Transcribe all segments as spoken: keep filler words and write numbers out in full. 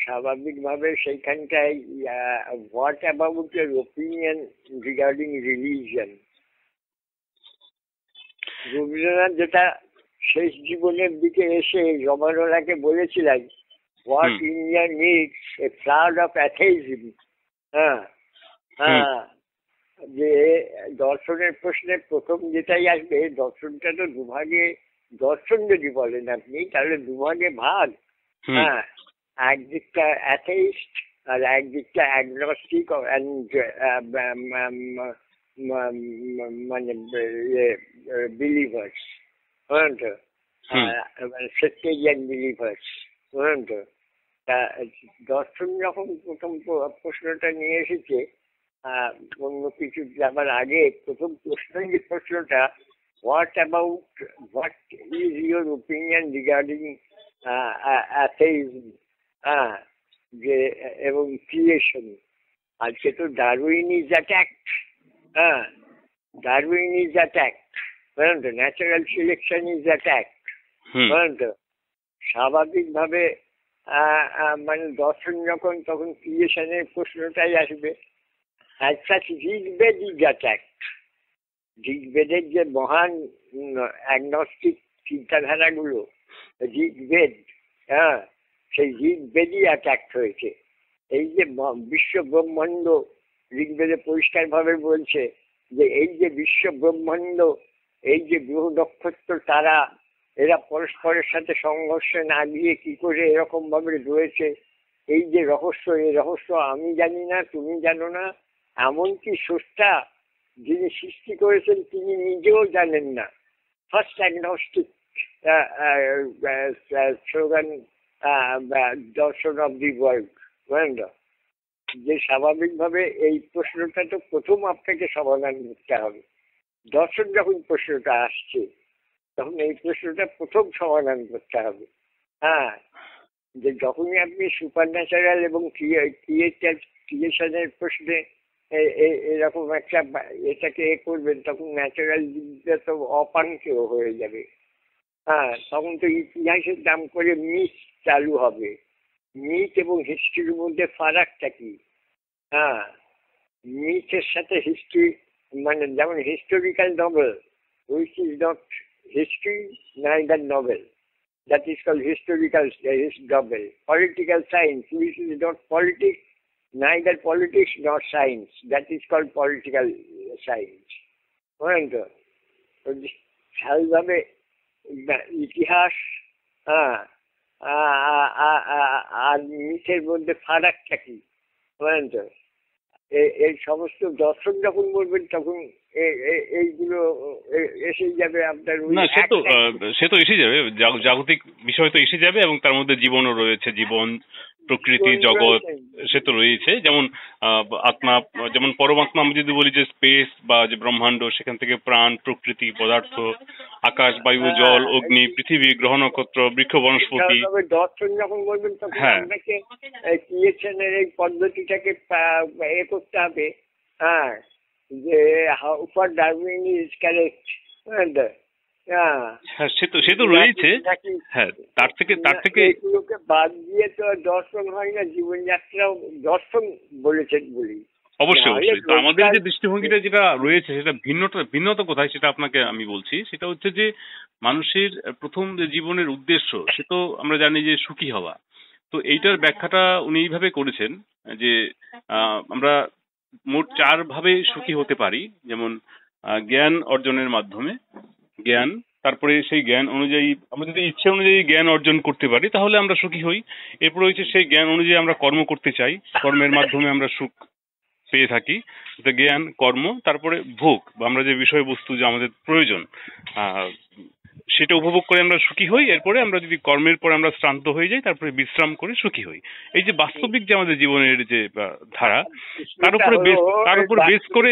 স্বাভাবিকভাবে সেইখানটায় what about your opinion regarding religion, Rabindranath যেটা শেষ জীবনের দিকে এসে রমানোলাকে বলেছিলেন, what India needs a flood of atheism. হ্যাঁ হ্যাঁ, যে দর্শনের প্রশ্নে প্রথম যেটাই আসবে, দর্শনটা তো দুভাগে, দর্শন যদি বলেন আপনি তাহলে দুভাগে ভাগ। হ্যাঁ, একদিকটা অ্যাথেইস্ট আর একদিকটা অ্যাগনস্টিক মানে বিলিভার্স, বুঝলেন তো, মানে সেক্টেরিয়ান বিলিভার্স, বুঝলেন তো। তা দর্শন যখন প্রথম প্রশ্নটা নিয়ে এসেছে, অন্য কিছু যাবার আগে প্রথম প্রশ্ন যে প্রশ্নটা, what about what is your opinion regarding atheism, হ্যাঁ, যে এবং ক্রিয়েশন। আজকে তো ডারউইন ইজ অ্যাট্যাক্ট, হ্যাঁ, ডারউইন ইজ অ্যাট্যাক্ট, বুঝলেন তো, ন্যাচারাল সিলেকশন ইজ অ্যাট্যাক্ট, বুঝলেন তো। স্বাভাবিকভাবে মানে দর্শন যখন, তখন ক্রিয়েশনের প্রশ্নটাই আসবে। As such, Rigveda is attacked. ঋগ্বেদের যে মহান অ্যাগনস্টিক চিন্তাধারাগুলো, ঋগ্বেদ, হ্যাঁ, সেই ঋগ্বেদই অ্যাটাক হয়েছে। এই যে বিশ্ব ব্রহ্মাণ্ড, ঋগ্বেদে পরিষ্কারভাবে বলছে যে এই যে বিশ্ব ব্রহ্মাণ্ড, এই যে গ্রহ নক্ষত্র তারা, এরা পরস্পরের সাথে সংঘর্ষে না গিয়ে কি করে এরকম ভাবে রয়েছে, এই যে রহস্য, এই রহস্য আমি জানি না, তুমি জানো না, এমনকি স্রষ্টা যিনি সৃষ্টি করেছেন তিনি নিজেও জানেন না। ফার্স্ট অ্যাগনস্টিক স্লোগান দর্শন অফ দি ওয়ার্ল্ড, বুঝলেন তো। যে স্বাভাবিকভাবে এই প্রশ্নটা তো প্রথম আপনাকে সমাধান করতে হবে। দর্শন যখন প্রশ্নটা আসছে তখন এই প্রশ্নটা প্রথম সমাধান করতে হবে। হ্যাঁ, যে যখনই আপনি সুপার ন্যাচারাল এবং ক্রিয়েশনের প্রশ্নে এরকম একটা এটাকে এ করবেন, তখন ন্যাচারাল জিনিসটা তো অপাঙ্কেয় হয়ে যাবে। হ্যাঁ, তখন তো ইতিহাসের নাম করে মিথ চালু হবে। মিথ এবং হিস্ট্রির মধ্যে ফারাকটা কি? হ্যাঁ, মিথের সাথে হিস্ট্রি, মানে যেমন historical novel, which is not history neither novel, that is called historical novel. Political science, which is not politics, neither politics nor science, that is called political science. বুঝলেন তো, স্বাভাবিকভাবে ইতিহাস হ্যাঁ আর মিথের মধ্যে ফারাকটা কি, বুঝলেন তো। এই সমস্ত দর্শন যখন বলবেন তখন এইগুলো এসে যাবে আপনার। না, সে তো সে তো এসে যাবে, জাগতিক বিষয় তো এসে যাবে, এবং তার মধ্যে জীবনও রয়েছে, জীবন, প্রকৃতি, জগৎ, সে তো রয়েছে। যেমন আত্মা, যেমন পরমাত্মা আমি যদি বলি যে স্পেস বা যে ব্রহ্মাণ্ড, সেখান থেকে প্রাণ, প্রকৃতি, পদার্থ, আকাশ, বায়ু, জল, অগ্নি, পৃথিবী, গ্রহ নক্ষত্র, বৃক্ষ, বনস্পতি। দর্শন যখন বলবেন তখন আপনাকে ক্রিয়েশনের এই পদ্ধতিটাকে এ করতে হবে। হ্যাঁ, যে how far Darwin is correct, হ্যাঁ, সে তো সে তো রয়েছে। হ্যাঁ, তার থেকে তার থেকে এগুলোকে বাদ দিয়ে তো দর্শন হয় না, জীবনযাত্রাও দর্শন বলেছেন বলি। অবশ্যই অবশ্যই। তো আমাদের যে দৃষ্টিভঙ্গিটা যেটা রয়েছে সেটা ভিন্নতা ভিন্নতা কোথায় সেটা আপনাকে আমি বলছি। সেটা হচ্ছে যে মানুষের প্রথম যে জীবনের উদ্দেশ্য, সে তো আমরা জানি যে সুখী হওয়া। তো এইটার ব্যাখ্যাটা উনি এইভাবে করেছেন যে আমরা মোট চার ভাবে সুখী হতে পারি। যেমন জ্ঞান অর্জনের মাধ্যমে জ্ঞান, তারপরে সেই জ্ঞান অনুযায়ী আমরা যদি ইচ্ছে অনুযায়ী জ্ঞান অর্জন করতে পারি তাহলে আমরা সুখী হই। এরপর হচ্ছে সেই জ্ঞান অনুযায়ী আমরা কর্ম করতে চাই, কর্মের মাধ্যমে আমরা সুখ পেয়ে থাকি। জ্ঞান, কর্ম, তারপরে ভোগ বা আমরা যে বিষয়বস্তু যে আমাদের প্রয়োজন সেটা উপভোগ করে আমরা সুখী হই। এরপরে আমরা যদি কর্মের পরে আমরা শ্রান্ত হয়ে যাই তারপরে বিশ্রাম করে সুখী হই। এই যে বাস্তবিক যে আমাদের জীবনের যে ধারা, তার উপরে তার উপর বেস করে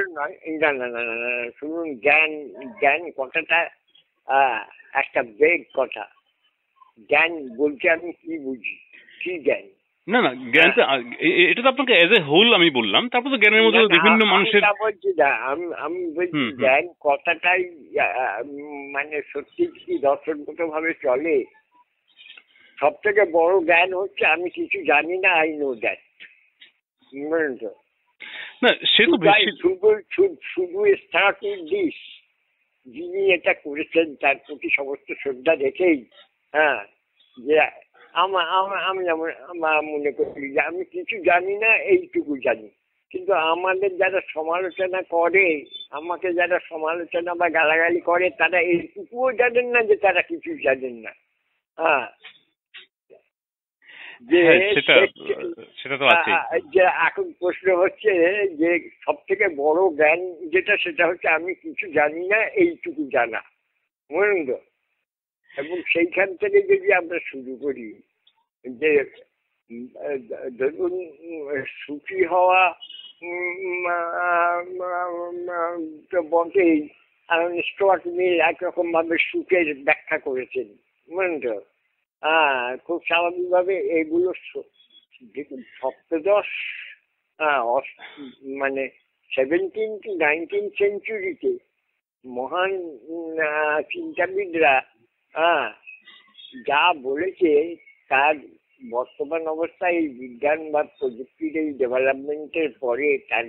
শুনুন, জ্ঞান জ্ঞান কথাটা একটা বেগ কথা। জ্ঞান বলতে আমি কি বুঝি, কি জ্ঞান? না না, জ্ঞানটা এটা তো আপনাকে এজ এ হোল আমি বললাম। তারপর তো জ্ঞানের মধ্যে বিভিন্ন মানুষের বলছি না, আমি আমি বলছি জ্ঞান কথাটাই মানে সত্যি কি দর্শনগত ভাবে চলে? সব থেকে বড় জ্ঞান হচ্ছে আমি কিছু জানি না, আই নো দ্যাট। বুঝলেন তো? না সে তো শুধু শুধু স্টার্ট উইথ দিস, যিনি এটা করেছেন তার প্রতি সমস্ত শ্রদ্ধা দেখেই, হ্যাঁ, যে আমার আমি আমার মনে করি যে আমি কিছু জানি না, এইটুকু জানি। কিন্তু আমাদের যারা সমালোচনা করে, আমাকে যারা সমালোচনা বা গালাগালি করে, তারা এইটুকুও জানেন না যে তারা কিছু জানেন না। হ্যাঁ, যে এখন প্রশ্ন হচ্ছে যে সব থেকে বড় জ্ঞান যেটা, সেটা হচ্ছে আমি কিছু জানি না, এইটুকু জানা। বুঝলেন তো? এবং সেইখান থেকে যদি আমরা শুরু করি যে ধরুন সুখী হওয়া তো বটেই, স্টুয়ার্ট মিল একরকম ভাবে সুখের ব্যাখ্যা করেছেন। বুঝলেন তো? হ্যাঁ, খুব স্বাভাবিকভাবে এগুলো দেখুন সপ্তদশ মানে সেভেন্টিন টু নাইনটিন সেঞ্চুরিতে মহান চিন্তাবিদরা হ্যাঁ যা বলেছে তার বর্তমান অবস্থায় এই বিজ্ঞান বা প্রযুক্তির এই ডেভেলপমেন্টের পরে তার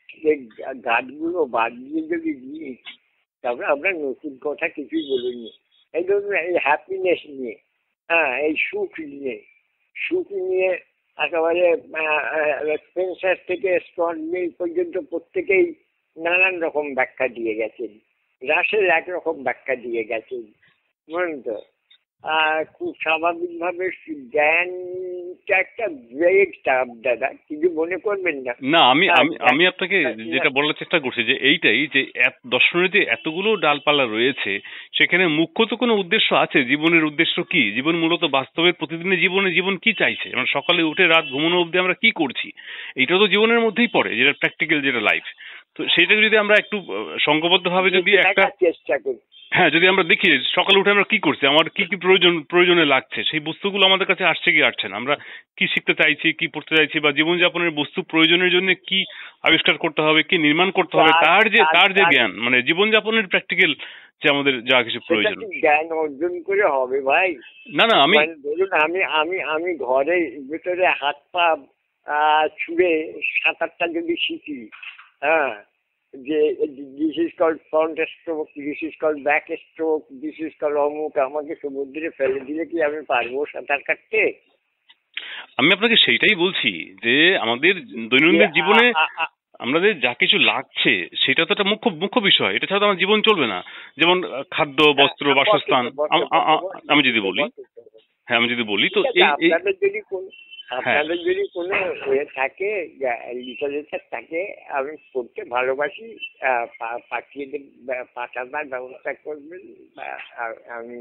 গাছগুলো বাদ দিয়ে যদি দিই, তারপরে আমরা নতুন কথা কিছুই বলিনি। এই ধরুন এই হ্যাপিনেস নিয়ে, হ্যাঁ, এই সুখ নিয়ে, সুখ নিয়ে একেবারে স্পেন্সার থেকে স্টুয়ার্ট মিল পর্যন্ত প্রত্যেকেই নানান রকম ব্যাখ্যা দিয়ে গেছেন। রাসেল একরকম ব্যাখ্যা দিয়ে গেছেন। বুঝলেন তো? আর খুব স্বাভাবিকভাবে জ্ঞানটা একটা ব্রেক টার্ম দাদা, কিছু মনে করবেন না। না আমি আমি আপনাকে যেটা বলার চেষ্টা করছি যে এইটাই যে দর্শনের যে এতগুলো ডালপালা রয়েছে, সেখানে মুখ্য তো কোনো উদ্দেশ্য আছে। জীবনের উদ্দেশ্য কি? জীবন মূলত বাস্তবের প্রতিদিনের জীবনে জীবন কি চাইছে, মানে সকালে উঠে রাত ঘুমানো অবধি আমরা কি করছি, এইটা তো জীবনের মধ্যেই পড়ে, যেটা প্র্যাকটিক্যাল যেটা লাইফ। তো সেটাকে যদি আমরা একটু সংঘবদ্ধ ভাবে যদি একটা চেষ্টা করি, হ্যাঁ, যদি আমরা দেখি সকালে উঠে আমরা কি করছি, আমার কি কি প্রয়োজন প্রয়োজনে লাগছে, সেই বস্তুগুলো আমাদের কাছে আসছে কি আসছে না, আমরা কি শিখতে চাইছি, কি পড়তে চাইছি, বা জীবনযাপনের বস্তু প্রয়োজনের জন্য কি আবিষ্কার করতে হবে, কি নির্মাণ করতে হবে, তার যে তার যে জ্ঞান, মানে জীবনযাপনের প্র্যাকটিক্যাল যে আমাদের যা কিছু প্রয়োজন জ্ঞান অর্জন করে হবে ভাই। না না আমি ধরুন আমি আমি আমি ঘরের ভেতরে হাত পা ছুঁড়ে সাঁতারটা যদি শিখি, হ্যাঁ, যে this is called front stroke, this is called back stroke, this is called অমুক, আমাকে সমুদ্রে ফেলে দিলে কি আমি পারবো সাঁতার কাটতে? আমি আপনাকে সেইটাই বলছি যে আমাদের দৈনন্দিন জীবনে আমাদের যা কিছু লাগছে সেটা তো একটা মুখ্য মুখ্য বিষয়, এটা ছাড়া আমার জীবন চলবে না। যেমন খাদ্য, বস্ত্র, বাসস্থান। আমি যদি বলি হ্যাঁ আমি যদি বলি তো আপনাদের যদি কোন আপনাদের যদি কোনো হয়ে থাকে, লিটারেচার থাকে, আমি পড়তে ভালোবাসি, পাঠিয়ে পাঠাবার ব্যবস্থা করবেন, আমি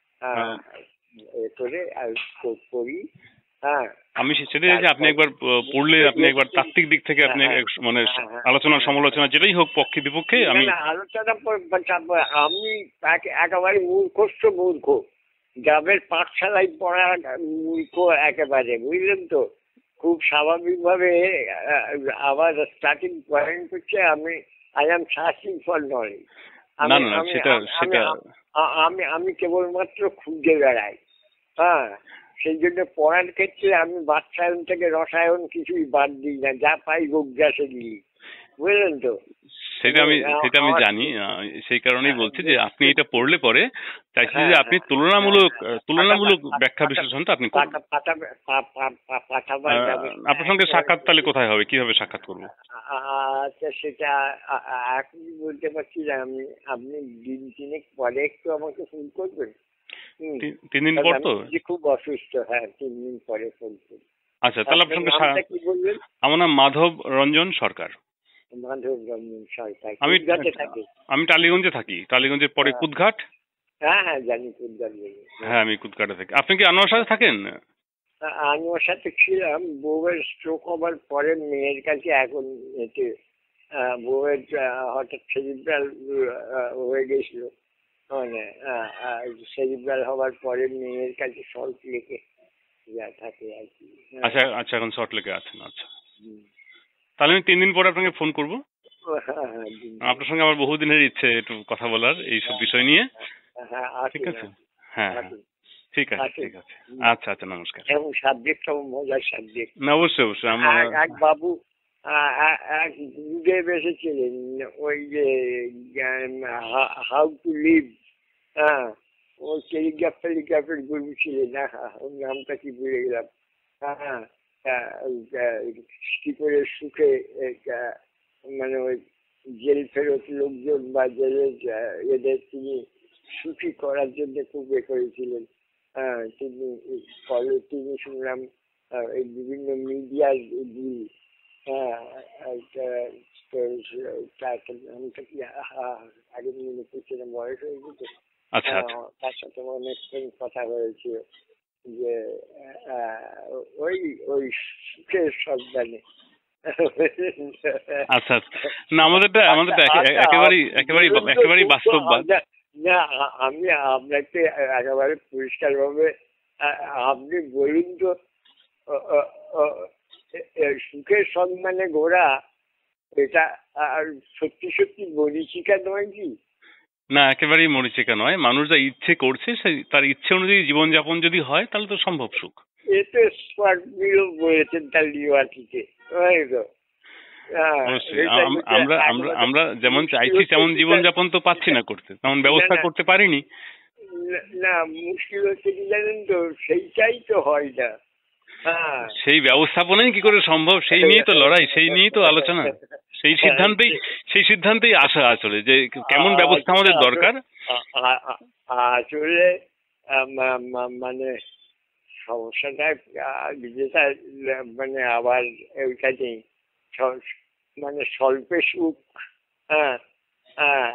এ করে করি। হ্যাঁ, আমি সেটাই যে আপনি একবার পড়লে আপনি একবার তাত্ত্বিক দিক থেকে আপনি মানে আলোচনা সমালোচনা যেটাই হোক পক্ষে বিপক্ষে আমি আলোচনা আমি একেবারে মূর্খস্থ মূর্খ, গ্রামের পাঠশালায় পড়া মূর্খ একেবারে, বুঝলেন তো? খুব স্বাভাবিকভাবে আমার স্টার্টিং পয়েন্ট হচ্ছে আমি I am searching for knowledge. আমি আমি কেবলমাত্র খুঁজে বেড়াই। হ্যাঁ, সেই জন্য পড়ার ক্ষেত্রে আমি বাচ্চায়ন থেকে রসায়ন কিছুই বাদ দিই না, যা পাই গোগ্রাসে দিই। বুঝলেন তো? সেটা আমি সেটা আমি জানি, সেই কারণেই বলছি যে আপনি এটা পড়লে পরে চাইছি যে আপনি তুলনামূলক তুলনামূলক ব্যাখ্যা বিশ্লেষণটা আপনি করুন। আপনার সঙ্গে সাক্ষাৎ তাহলে কোথায় হবে, কিভাবে সাক্ষাৎ করবো? আচ্ছা, সেটা এখনই বলতে পারছি না আমি। আপনি দিন তিনেক পরে একটু আমাকে ফোন করবেন। তিন দিন পর তো খুব অসুস্থ। হ্যাঁ, তিন দিন পরে ফোন করবেন। আচ্ছা, তাহলে আপনার সঙ্গে কি বলবেন? আমার নাম মাধব রঞ্জন সরকার। মাধব রঞ্জন সরকার। আমি আমি টালিগঞ্জে থাকি। টালিগঞ্জের পরে কুদঘাট। হ্যাঁ হ্যাঁ জানি, কুদঘাট। হ্যাঁ, আমি কুদঘাটে থাকি। আপনি কি আনোয়ার সাথে থাকেন? আনোয়ার সাথে ছিলাম, বউয়ের স্ট্রোক হবার পরে মেয়ের কাছে। এখন এতে বউয়ের হঠাৎ সেরিব্রাল হয়ে গেছিল, মানে সেরিব্রাল হবার পরে মেয়ের কাছে সল্ট লেকে যা থাকে আর কি। আচ্ছা আচ্ছা, এখন সল্ট লেকে আছেন। আচ্ছা, তাহলে আমি তিন দিন পরে আপনাকে ফোন করবো। আপনার সঙ্গে আমার বহুদিনের ইচ্ছে একটু কথা বলার এইসব বিষয় নিয়ে। ঠিক আছে? হ্যাঁ, ঠিক আছে, ঠিক আছে, আচ্ছা আচ্ছা, নমস্কার। এবং সাবজেক্টটাও মজার সাবজেক্ট। না অবশ্যই অবশ্যই। আমার এক বাবু এক গুরুদেব এসেছিলেন, ওই যে হাউ টু লিভ, হ্যাঁ, ওই টেলিগ্রাফ টেলিগ্রাফের গুরু ছিলেন, ওর নামটা কি ভুলে গেলাম। হ্যাঁ, কি করে সুখে মানে ওই জেল ফেরত লোকজন বা জেলের এদের তিনি সুখী করার জন্য খুব এ করেছিলেন। হ্যাঁ, তিনি ফলে তিনি শুনলাম এই বিভিন্ন মিডিয়ার দিন, হ্যাঁ, নামটা কি আগে মনে পড়ছে না, বয়স হয়ে গেছে। তার সাথে অনেকক্ষণ কথা হয়েছে যে ওই ওই সুখের সন্ধানে। আচ্ছা আচ্ছা, না আমাদেরটা আমাদেরটা একেবারেই একেবারেই একেবারেই বাস্তববাদ। না, আমি আপনাকে একেবারে পরিষ্কার ভাবে আপনি বলুন তো, সুখের সন্ধানে ঘোরা এটা সত্যি সত্যি মরীচিকা নয় কি? না, একেবারেই মরীচিকা নয়। মানুষ যা ইচ্ছে করছে সেই তার ইচ্ছে অনুযায়ী জীবনযাপন যদি হয় তাহলে তো সম্ভব সুখ। এতে স্মার্টমিল বলেছেন তার লিওয়াটিতে। আমরা আমরা আমরা যেমন চাইছি তেমন জীবনযাপন তো পাচ্ছি না করতে, তেমন ব্যবস্থা করতে পারিনি। না, মুশকিল হচ্ছে কি জানেন তো, সেইটাই তো হয় না। সেই ব্যবস্থাপনাই কি করে সম্ভব সেই নিয়েই তো লড়াই, সেই নিয়েই তো আলোচনা, সেই সিদ্ধান্তেই সেই সিদ্ধান্তেই আসা আসলে যে কেমন ব্যবস্থা আমাদের দরকার। আসলে মানে সমস্যাটা যেটা মানে আবার ওইটা নেই, মানে স্বল্পে সুখ, হ্যাঁ হ্যাঁ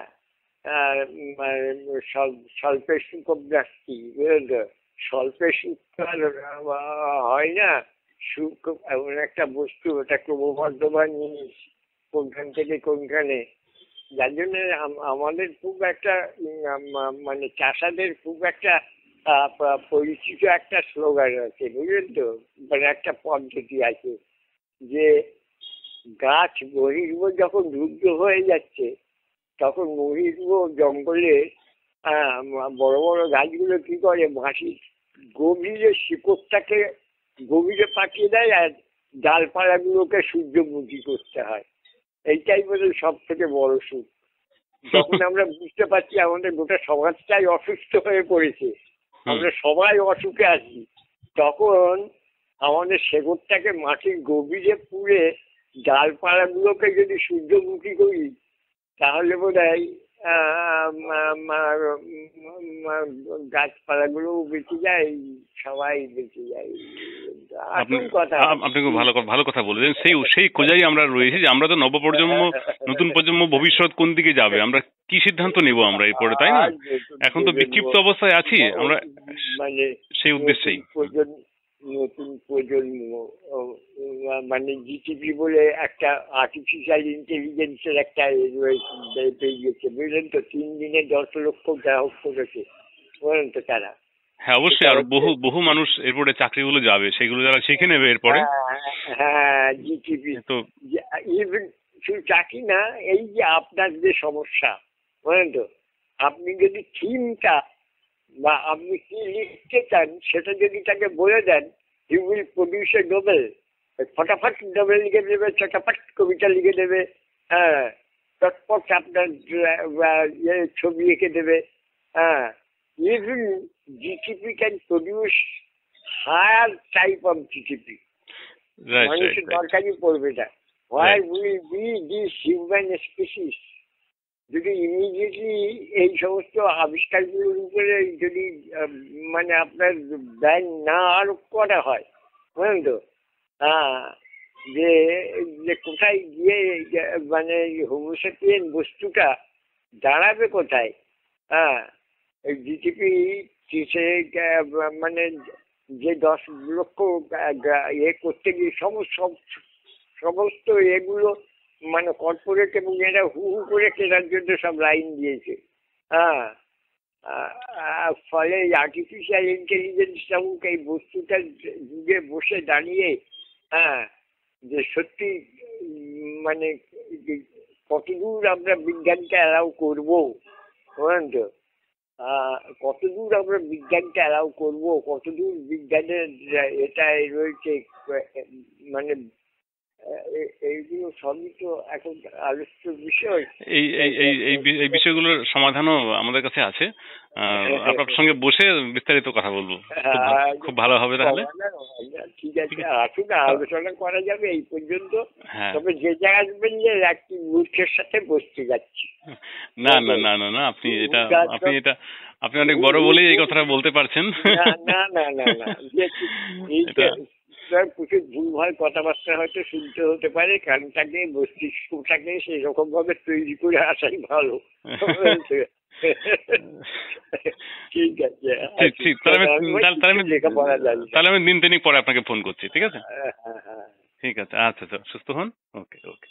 স্বল্পে সুখ অভ্যাসী, বুঝলেন তো? স্বল্পে সুখ হয় না। সুখ এমন একটা বস্তু, ওটা ক্রমবর্ধমান জিনিস, কোনখান থেকে কোনখানে। যার জন্য আমাদের খুব একটা মানে চাষাদের খুব একটা পরিচিত একটা স্লোগান আছে, বুঝলেন তো? মানে একটা পদ্ধতি আছে যে গাছ বহির্ভ যখন রুদ্ধ হয়ে যাচ্ছে তখন বহির্ভ জঙ্গলে বড় বড় গাছগুলো কি করে, মাটির গভীরে শিকড়টাকে গভীরে পাঠিয়ে দেয় আর ডালপালাগুলোকে সূর্যমুখী করতে হয়। এইটাই বোধ হয় সব থেকে বড় সুখ। যখন আমরা বুঝতে পারছি আমাদের গোটা সমাজটাই অসুস্থ হয়ে পড়েছে, আমরা সবাই অসুখে আছি, তখন আমাদের শেকড়টাকে মাটির গভীরে পুড়ে ডালপালাগুলোকে যদি সূর্যমুখী করি তাহলে বোধ হয় গাছপালাগুলো বেঁচে যায়, সবাই বেঁচে যায়। আপনি খুব ভালো ভালো কথা বলেছেন। সেই সেই খোঁজাই আমরা রয়েছি যে আমরা তো নবপ্রজন্ম, নতুন প্রজন্ম, ভবিষ্যৎ কোন দিকে যাবে, আমরা কি সিদ্ধান্ত নেব আমরা এরপরে, তাই না? এখন তো বিক্ষিপ্ত অবস্থায় আছি আমরা, মানে সেই উদ্দেশ্যেই নতুন প্রজন্ম মানে জিটিপি বলে একটা আর্টিফিশিয়াল ইন্টেলিজেন্সের একটা পেয়ে গেছে, বুঝলেন তো? তিন দিনে দশ লক্ষ গ্রাহক করেছে, বুঝলেন তো? তারা, হ্যাঁ অবশ্যই, আর বহু বহু মানুষ এরপরে চাকরিগুলো যাবে, সেগুলো যারা শিখে নেবে এরপরে। হ্যাঁ, জিটিপি তো ইভেন শুধু চাকরি না, এই যে আপনার যে সমস্যা, বুঝলেন তো? আপনি যদি থিমটা বা আপনি কি লিখতে চান সেটা যদি তাকে বলে দেন, he will produce a novel. ফটাফট নোবেল লিখে দেবে, চটাফট কবিতা লিখে দেবে, হ্যাঁ, চটপট আপনার ইয়ে ছবি এঁকে দেবে। হ্যাঁ, even GTP can produce higher type of GTP. মানুষের দরকারই পড়বে না। Why will be this human species যদি ইমিডিয়েটলি এই সমস্ত আবিষ্কারগুলোর উপরে যদি মানে আপনার ব্যান না আরোপ করা হয়, বুঝলেন তো? হ্যাঁ, যে যে কোথায় গিয়ে মানে হোমোসেপিয়েন বস্তুটা দাঁড়াবে কোথায়। হ্যাঁ, জিটিপি সে মানে যে দশ লক্ষ ইয়ে করতে গিয়ে সমস্ত সমস্ত এগুলো মানে কর্পোরেট এবং এরা হু হু করে কেনার জন্য সব লাইন দিয়েছে। হ্যাঁ, ফলে আর্টিফিশিয়াল ইন্টেলিজেন্স নামক এই বস্তুটার যুগে বসে দাঁড়িয়ে, হ্যাঁ, যে সত্যি মানে কতদূর আমরা বিজ্ঞানকে অ্যালাউ করবো, বুঝলেন তো? কতদূর আমরা বিজ্ঞানকে অ্যালাউ করবো, কতদূর বিজ্ঞানের এটা রয়েছে, মানে এইগুলো সবই তো এখন আলোচ্য বিষয়। এই এই এই বিষয়গুলোর সমাধানও আমাদের কাছে আছে, আপনার সঙ্গে বসে বিস্তারিত কথা বলবো, খুব ভালো হবে তাহলে। ঠিক আছে, আসুন, আলোচনা করা যাবে এই পর্যন্ত। তবে যে যা আসবেন যে একটি মূর্খের সাথে বসতে যাচ্ছি। না না না না না আপনি এটা আপনি এটা আপনি অনেক বড় বলেই এই কথাটা বলতে পারছেন। না না না না প্রচুর ভুলভাল কথাবার্তা হয়তো শুনতে হতে পারে, কারণটাকে মস্তিষ্কটাকে সেই রকম ভাবে তৈরি করে আসাই ভালো। ঠিক আছে, তাহলে আমি দিন তিনেক পরে আপনাকে ফোন করছি, ঠিক আছে? ঠিক আছে, আচ্ছা, সুস্থ হন। ওকে ওকে।